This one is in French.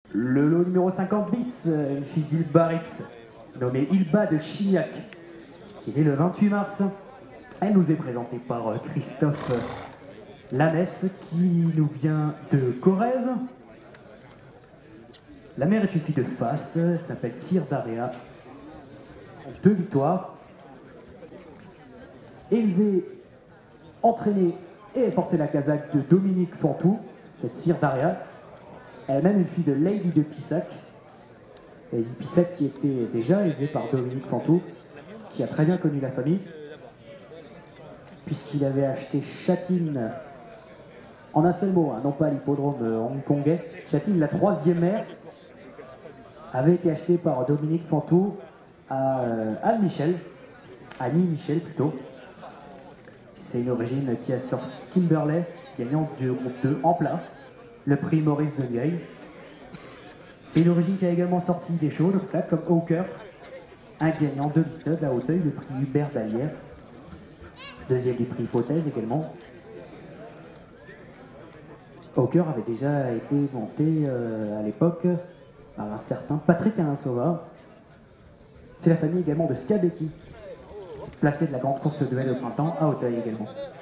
Le lot numéro 50 bis, une fille d'Ilbaritz, nommée Ilba de Chignac, qui est née le 28 mars. Elle nous est présentée par Christophe Lamesse, qui nous vient de Corrèze. La mère est une fille de Fast, elle s'appelle Cyr Daria. 2 victoires. Élevée, entraînée et portée la casaque de Dominique Fantou, cette Cyr Daria. Elle-même une fille de Lady de Pissac. Lady Pissac qui était déjà élevée par Dominique Fantou, qui a très bien connu la famille, puisqu'il avait acheté Châtine en un seul mot, hein, non pas l'hippodrome hongkongais. Châtine, la 3e mère, avait été achetée par Dominique Fantou à Anne Michel plutôt. C'est une origine qui a sorti Kimberley, gagnant du groupe 2 en plat, le prix Maurice de Vieille. C'est une origine qui a également sorti des shows d'obstacles comme Hawker, un gagnant de l'Istud à Hauteuil, le prix Hubert Dallière, 2e du prix Hypothèse également. Hawker avait déjà été monté à l'époque par un certain Patrick Alain Sauvard. C'est la famille également de Scabetti, placé de la grande course de duel au printemps à Hauteuil également.